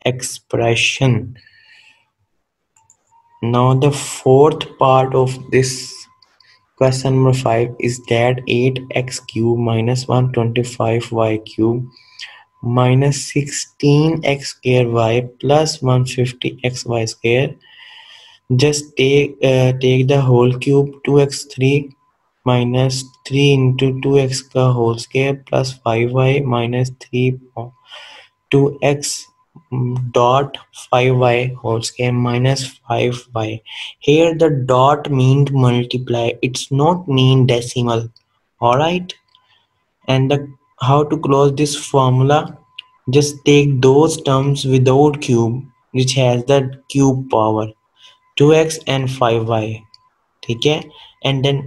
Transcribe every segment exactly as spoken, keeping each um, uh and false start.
expression. Now the fourth part of this question number five is that eight x cube minus one hundred twenty-five y cube minus sixteen x square y plus one hundred fifty x y square. Just take uh, take the whole cube two x three minus three into two x का whole square plus five y minus three two x dot five y whole square minus five y. Here the dot means multiply, it's not mean decimal. Alright, and the how to close this formula, just take those terms without cube which has the cube power two x and five y, ठीक है, and then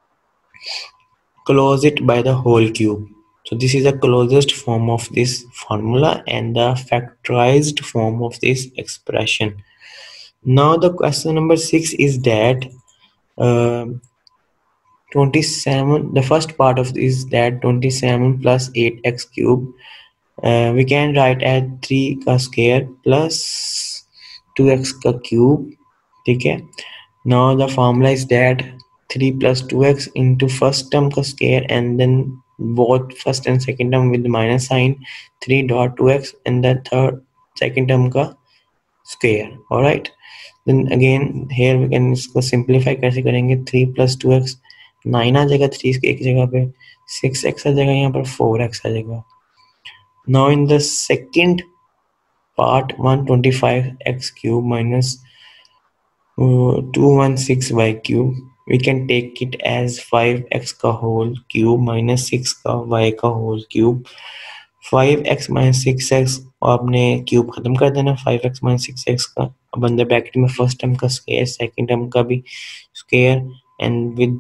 close it by the whole cube. So this is the closest form of this formula and the factorized form of this expression. Now the question number six is that uh, twenty-seven, the first part of this is that twenty-seven plus eight x cube uh, we can write as three का square plus two x का cube, ठीक है. Now the formula is that three plus two x into first term का square and then both first and second term with the minus sign, three dot two x and the third second term का square. Alright, then again here we can इसको simplify कैसे करेंगे, three plus two x nine आ जाएगा, three की एक जगह पे six x आ जाएगा, यहाँ पर four x आ जाएगा. Now in the second part one hundred twenty-five x cube minus uh, two hundred sixteen y cube, we can take it as five x का whole cube minus six का y का whole cube. five x minus six x आपने cube खत्म कर देना, five x minus six x का अब अंदर ब्रैकेट में फर्स्ट टर्म का स्क्वायर सेकंड टर्म का भी square and with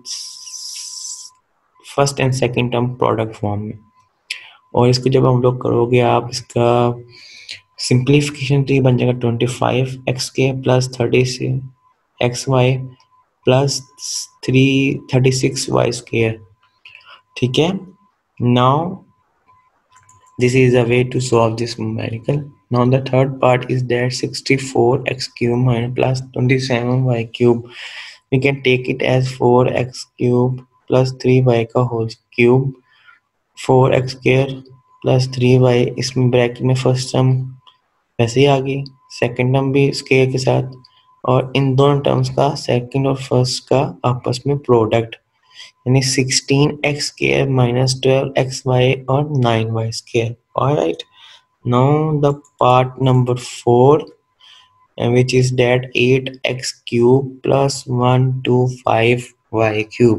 first and second term product form में. और इसको जब हम लोग करोगे आप इसका सिंप्लीफिकेशन तो ये बन जाएगा ट्वेंटी फाइव एक्स के plus thirty x y plus three thirty six y square, ठीक है. Now this is a way to solve this numerical. Now the third part is that sixty-four x cube minus plus twenty-seven y cube, we can take it as four x cube plus three y का whole cube, four x square plus three y, इसमें bracket में first term वैसे ही आ गई, second term भी square के साथ, और इन दोनों टर्म्स का सेकेंड और फर्स्ट का आपस में प्रोडक्ट यानी sixteen x square minus twelve x y और nine y square. Alright, now the part number four, which is that eight x cube plus one hundred twenty-five y cube.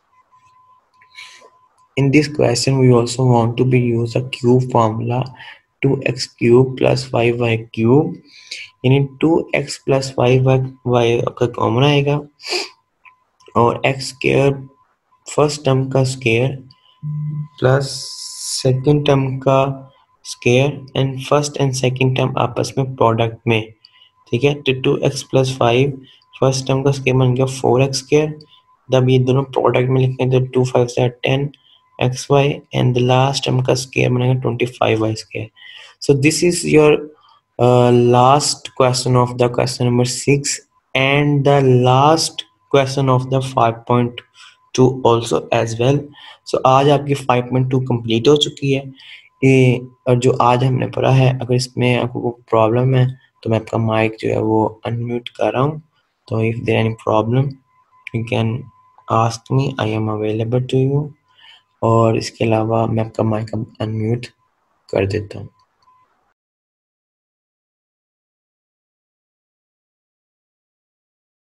In this question we also want to be use a cube formula, two x cube plus five y cube, यानी two x plus five y का common आएगा और x square first term का square plus second term का square and first and second term आपस में product में, ठीक है. तो two x plus five first term का स्क्वायर बन गया फोर एक्स स्क्वायर, जब ये दोनों प्रोडक्ट में लिखें तो टू फाइव से ten x y and the last term का स्क्वायर बनेगा twenty five y square. So this is your last question of the question number six and the last question of the five point two also as well. So आज आपकी five point to complete हो चुकी है ये, और जो आज हमने पढ़ा है अगर इसमें आपको कोई प्रॉब्लम है तो मैं आपका माइक जो है वो अनम्यूट कर रहा हूँ, तो if there any problem you can ask me, I am available to you. और इसके अलावा मैं आपका माइक अनम्यूट कर देता हूँ.